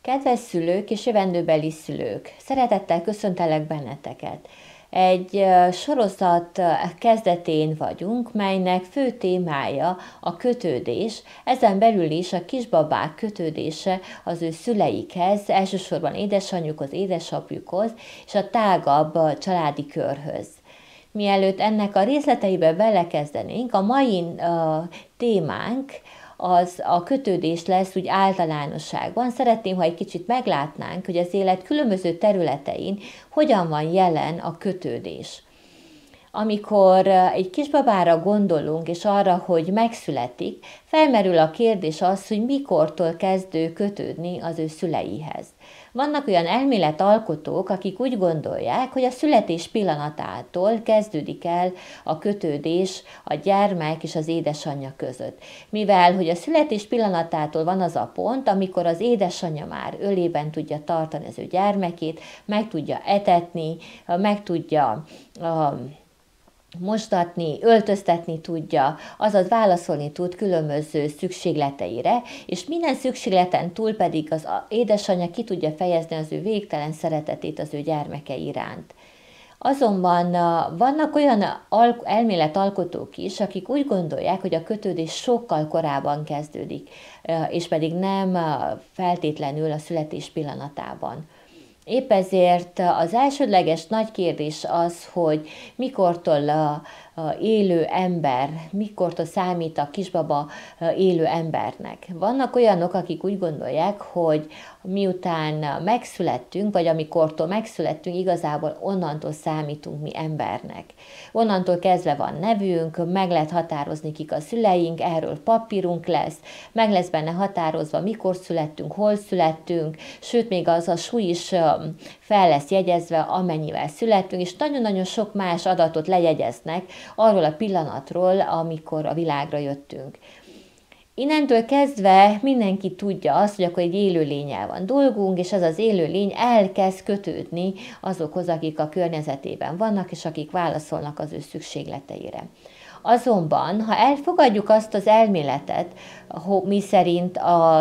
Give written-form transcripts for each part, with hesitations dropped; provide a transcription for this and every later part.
Kedves szülők és jövendőbeli szülők, szeretettel köszöntelek benneteket. Egy sorozat kezdetén vagyunk, melynek fő témája a kötődés, ezen belül is a kisbabák kötődése az ő szüleikhez, elsősorban édesanyjukhoz, édesapjukhoz és a tágabb családi körhöz. Mielőtt ennek a részleteibe belekezdenénk, a mai témánk az a kötődés lesz úgy általánosságban. Szeretném, ha egy kicsit meglátnánk, hogy az élet különböző területein hogyan van jelen a kötődés. Amikor egy kisbabára gondolunk, és arra, hogy megszületik, felmerül a kérdés az, hogy mikortól kezd ő kötődni az ő szüleihez. Vannak olyan elméletalkotók, akik úgy gondolják, hogy a születés pillanatától kezdődik el a kötődés a gyermek és az édesanyja között. Mivel, hogy a születés pillanatától van az a pont, amikor az édesanyja már ölében tudja tartani az ő gyermekét, meg tudja etetni, meg tudja mostatni, öltöztetni tudja, azaz válaszolni tud különböző szükségleteire, és minden szükségleten túl pedig az édesanyja ki tudja fejezni az ő végtelen szeretetét az ő gyermeke iránt. Azonban vannak olyan elméletalkotók is, akik úgy gondolják, hogy a kötődés sokkal korábban kezdődik, és pedig nem feltétlenül a születés pillanatában. Épp ezért az elsődleges nagy kérdés az, hogy mikortól élő ember, mikortól számít a kisbaba élő embernek. Vannak olyanok, akik úgy gondolják, hogy miután megszülettünk, vagy amikortól megszülettünk, igazából onnantól számítunk mi embernek. Onnantól kezdve van nevünk, meg lehet határozni, kik a szüleink, erről papírunk lesz, meg lesz benne határozva, mikor születtünk, hol születtünk, sőt még az a súly is fel lesz jegyezve, amennyivel születtünk, és nagyon-nagyon sok más adatot lejegyeznek arról a pillanatról, amikor a világra jöttünk. Innentől kezdve mindenki tudja azt, hogy akkor egy élőlénnyel van dolgunk, és ez az élőlény elkezd kötődni azokhoz, akik a környezetében vannak, és akik válaszolnak az ő szükségleteire. Azonban, ha elfogadjuk azt az elméletet, mi szerint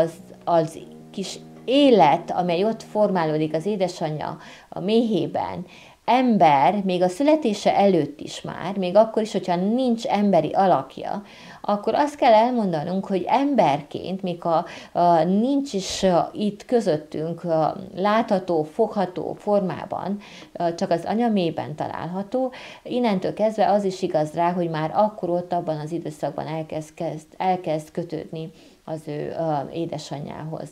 az kis élet, amely ott formálódik az édesanyja a méhében, ember, még a születése előtt is már, még akkor is, hogyha nincs emberi alakja, akkor azt kell elmondanunk, hogy emberként, még ha nincs is itt közöttünk látható, fogható formában, csak az anyaméhben található, innentől kezdve az is igaz rá, hogy már akkor ott abban az időszakban elkezd kötődni az ő édesanyjához.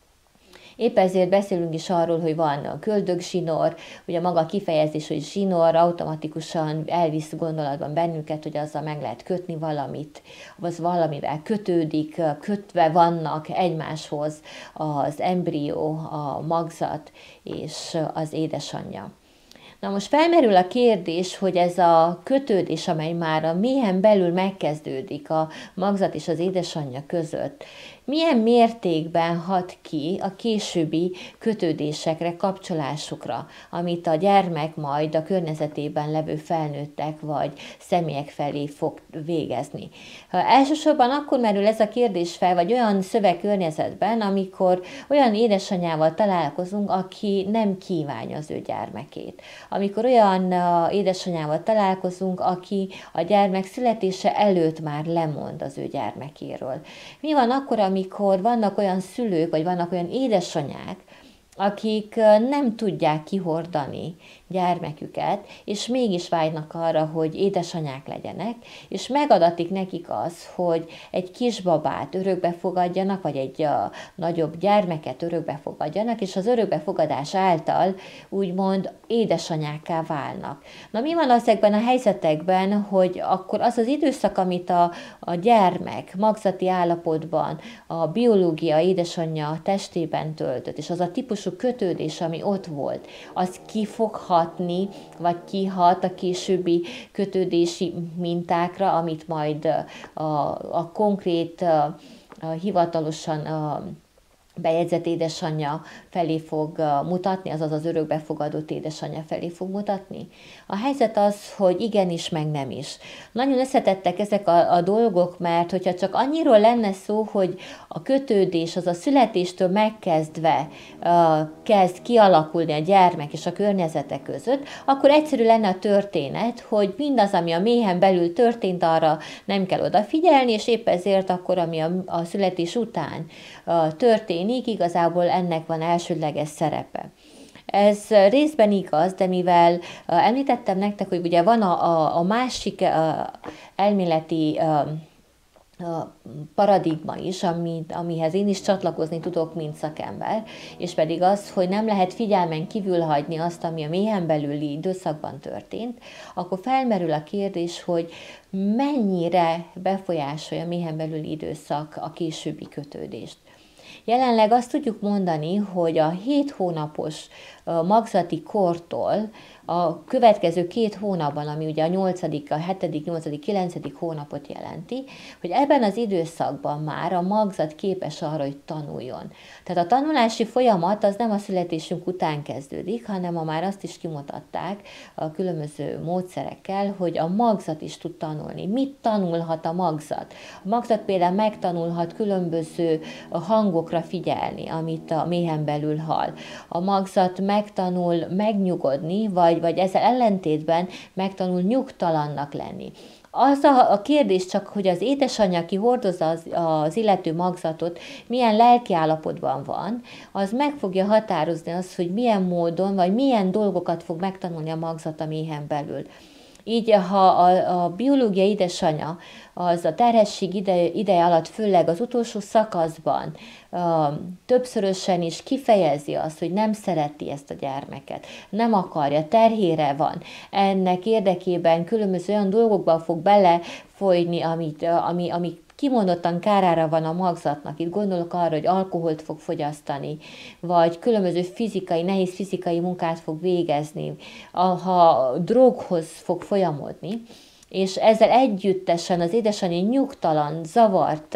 Épp ezért beszélünk is arról, hogy van köldögzsinór, ugye maga a kifejezés, hogy zsinór automatikusan elvisz gondolatban bennünket, hogy azzal meg lehet kötni valamit, az valamivel kötődik, kötve vannak egymáshoz az embrió, a magzat és az édesanyja. Na most felmerül a kérdés, hogy ez a kötődés, amely már a méhen belül megkezdődik a magzat és az édesanyja között, milyen mértékben hat ki a későbbi kötődésekre, kapcsolásukra, amit a gyermek majd a környezetében levő felnőttek vagy személyek felé fog végezni. Elsősorban akkor merül ez a kérdés fel, vagy olyan szövegkörnyezetben, amikor olyan édesanyával találkozunk, aki nem kívánja az ő gyermekét. Amikor olyan édesanyával találkozunk, aki a gyermek születése előtt már lemond az ő gyermekéről. Mi van akkor, amikor vannak olyan szülők, vagy vannak olyan édesanyák, akik nem tudják kihordani gyermeküket, és mégis vágynak arra, hogy édesanyák legyenek, és megadatik nekik az, hogy egy kisbabát örökbe fogadjanak, vagy egy nagyobb gyermeket örökbe fogadjanak, és az örökbefogadás által úgymond édesanyákká válnak. Na mi van ezekben a helyzetekben, hogy akkor az az időszak, amit a gyermek magzati állapotban a biológia édesanyja testében töltött, és az a típusú kötődés, ami ott volt, az ki fog hatni, vagy kihat a későbbi kötődési mintákra, amit majd a konkrét hivatalosan bejegyzett édesanyja felé fog mutatni, azaz az örökbefogadott édesanyja felé fog mutatni. A helyzet az, hogy igenis, meg nem is. Nagyon összetettek ezek a dolgok, mert hogyha csak annyiról lenne szó, hogy a kötődés az a születéstől megkezdve kezd kialakulni a gyermek és a környezete között, akkor egyszerű lenne a történet, hogy mindaz, ami a méhen belül történt, arra nem kell odafigyelni, és épp ezért akkor, ami a születés után történik, igazából ennek van elsődleges szerepe. Ez részben igaz, de mivel említettem nektek, hogy ugye van a másik elméleti paradigma is, amihez én is csatlakozni tudok, mint szakember, és pedig az, hogy nem lehet figyelmen kívül hagyni azt, ami a méhen belüli időszakban történt, akkor felmerül a kérdés, hogy mennyire befolyásolja a méhen belüli időszak a későbbi kötődést. Jelenleg azt tudjuk mondani, hogy a 7 hónapos magzati kortól a következő 2 hónapban, ami ugye a 8., a 7., 8., 9. hónapot jelenti, hogy ebben az időszakban már a magzat képes arra, hogy tanuljon. Tehát a tanulási folyamat az nem a születésünk után kezdődik, hanem ma már azt is kimutatták a különböző módszerekkel, hogy a magzat is tud tanulni. Mit tanulhat a magzat? A magzat például megtanulhat különböző hangokra figyelni, amit a méhen belül hall. A magzat megtanul megnyugodni, vagy ezzel ellentétben megtanul nyugtalannak lenni. Az a kérdés csak, hogy az édesanyja, aki hordozza az illető magzatot, milyen lelkiállapotban van, az meg fogja határozni azt, hogy milyen módon, vagy milyen dolgokat fog megtanulni a magzat a méhen belül. Így, ha a biológiai édesanyja az a terhesség ideje alatt, főleg az utolsó szakaszban többszörösen is kifejezi azt, hogy nem szereti ezt a gyermeket, nem akarja, terhére van. Ennek érdekében különböző olyan dolgokban fog belefolyni, ami kimondottan kárára van a magzatnak. Itt gondolok arra, hogy alkoholt fog fogyasztani, vagy különböző nehéz fizikai munkát fog végezni, ha droghoz fog folyamodni, és ezzel együttesen az édesanyja nyugtalan, zavart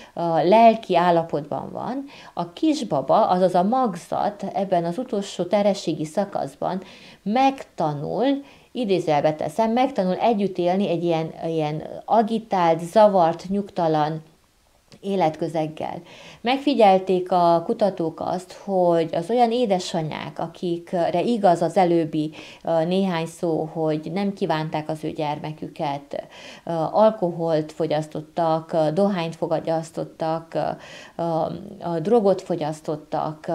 lelki állapotban van, a kisbaba, azaz a magzat ebben az utolsó terhességi szakaszban megtanul, idézőjelbe teszem, megtanul együtt élni egy ilyen agitált, zavart, nyugtalan életközeggel. Megfigyelték a kutatók azt, hogy az olyan édesanyák, akikre igaz az előbbi néhány szó, hogy nem kívánták az ő gyermeküket, alkoholt fogyasztottak, dohányt fogyasztottak, drogot fogyasztottak,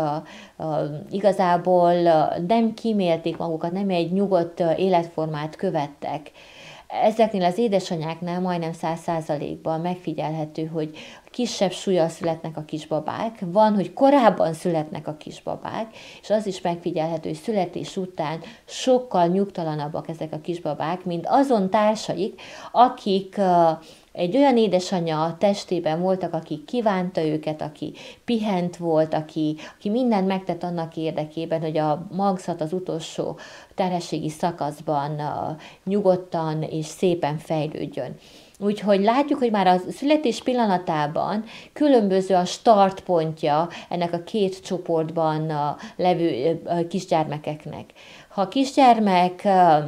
igazából nem kímélték magukat, nem egy nyugodt életformát követtek. Ezeknél az édesanyáknál majdnem 100%-ban megfigyelhető, hogy kisebb súllyal születnek a kisbabák, van, hogy korábban születnek a kisbabák, és az is megfigyelhető, hogy születés után sokkal nyugtalanabbak ezek a kisbabák, mint azon társaik, akik egy olyan édesanyja testében voltak, aki kívánta őket, aki pihent volt, aki mindent megtett annak érdekében, hogy a magzat az utolsó terhességi szakaszban nyugodtan és szépen fejlődjön. Úgyhogy látjuk, hogy már a születés pillanatában különböző a startpontja ennek a 2 csoportban levő kisgyermekeknek. Ha a kisgyermek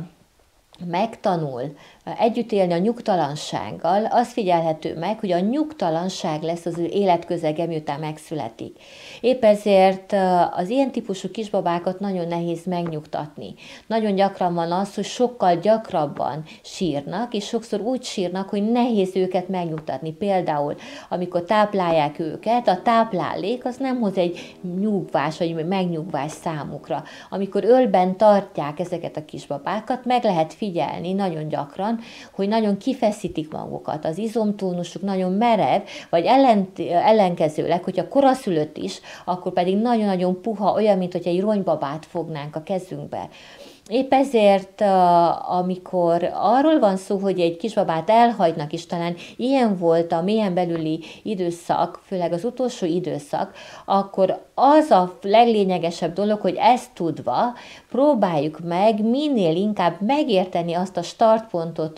megtanul együtt élni a nyugtalansággal, az figyelhető meg, hogy a nyugtalanság lesz az ő életközege, miután megszületik. Épp ezért az ilyen típusú kisbabákat nagyon nehéz megnyugtatni. Nagyon gyakran van az, hogy sokkal gyakrabban sírnak, és sokszor úgy sírnak, hogy nehéz őket megnyugtatni. Például, amikor táplálják őket, a táplálék az nem hoz egy nyugvás, vagy megnyugvás számukra. Amikor ölben tartják ezeket a kisbabákat, meg lehet figyelni nagyon gyakran, hogy nagyon kifeszítik magukat, az izomtónusuk nagyon merev, vagy ellenkezőleg, hogyha koraszülött is, akkor pedig nagyon-nagyon puha, olyan, mint hogy egy ronybabát fognánk a kezünkbe. Épp ezért, amikor arról van szó, hogy egy kisbabát elhagynak, és talán ilyen volt a mélyen belüli időszak, főleg az utolsó időszak, akkor az a leglényegesebb dolog, hogy ezt tudva próbáljuk meg minél inkább megérteni azt a startpontot,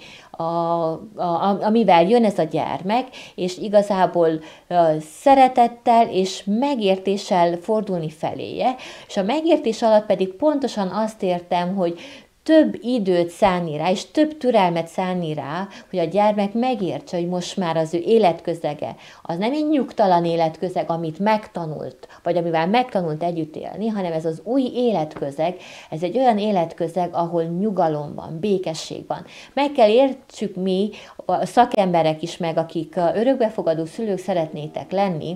amivel jön ez a gyermek, és igazából szeretettel és megértéssel fordulni feléje, és a megértés alatt pedig pontosan azt értem, hogy több időt szánni rá, és több türelmet szánni rá, hogy a gyermek megértse, hogy most már az ő életközege, az nem egy nyugtalan életközeg, amit megtanult, vagy amivel megtanult együtt élni, hanem ez az új életközeg, ez egy olyan életközeg, ahol nyugalom van, békesség van. Meg kell értsük mi, a szakemberek is meg, akik örökbefogadó szülők szeretnétek lenni,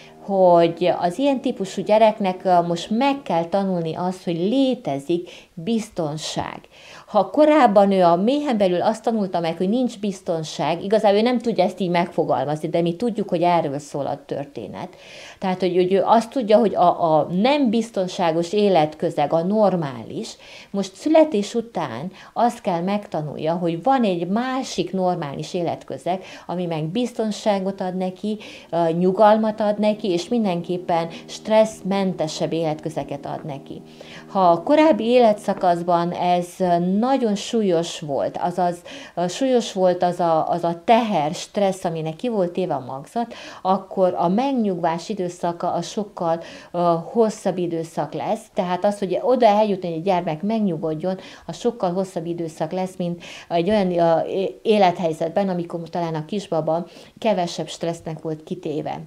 hogy az ilyen típusú gyereknek most meg kell tanulni azt, hogy létezik biztonság. Ha korábban ő a méhen belül azt tanulta meg, hogy nincs biztonság, igazából ő nem tudja ezt így megfogalmazni, de mi tudjuk, hogy erről szól a történet. Tehát, hogy ő azt tudja, hogy a nem biztonságos életközeg, a normális, most születés után azt kell megtanulja, hogy van egy másik normális életközeg, ami meg biztonságot ad neki, nyugalmat ad neki, és mindenképpen stresszmentesebb életközeget ad neki. Ha a korábbi életszakaszban ez nagyon súlyos volt, azaz súlyos volt az a teher, stressz, aminek ki volt téve a magzat, akkor a megnyugvás időszaka a sokkal hosszabb időszak lesz, tehát az, hogy oda eljutni, hogy egy gyermek megnyugodjon, a sokkal hosszabb időszak lesz, mint egy olyan élethelyzetben, amikor talán a kisbaba kevesebb stressznek volt kitéve.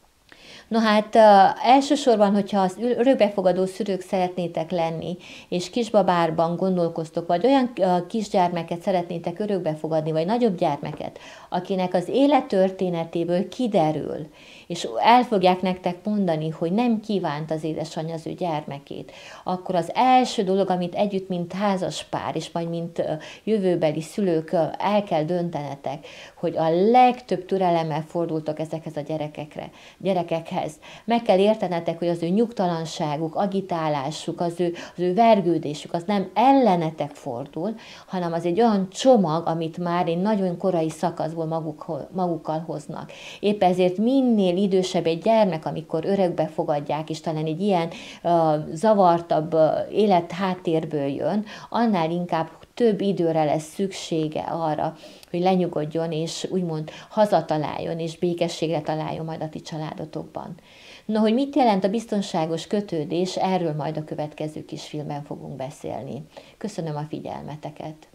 No hát elsősorban, hogyha az örökbefogadó szülők szeretnétek lenni, és kisbabárban gondolkoztok, vagy olyan kisgyermeket szeretnétek örökbefogadni, vagy nagyobb gyermeket, akinek az élettörténetéből kiderül, és el fogják nektek mondani, hogy nem kívánt az édesanyja az ő gyermekét, akkor az első dolog, amit együtt, mint házaspár, és majd mint jövőbeli szülők el kell döntenetek, hogy a legtöbb türelemmel fordultok ezekhez a gyerekekhez. Meg kell értenetek, hogy az ő nyugtalanságuk, agitálásuk, az ő vergődésük, az nem ellenetek fordul, hanem az egy olyan csomag, amit már egy nagyon korai szakaszból magukkal hoznak. Épp ezért minél idősebb egy gyermek, amikor örökbe fogadják, és talán egy ilyen zavartabb életháttérből jön, annál inkább több időre lesz szüksége arra, hogy lenyugodjon, és úgymond hazataláljon, és békességre találjon majd a ti családotokban. Na, hogy mit jelent a biztonságos kötődés, erről majd a következő kis filmben fogunk beszélni. Köszönöm a figyelmeteket!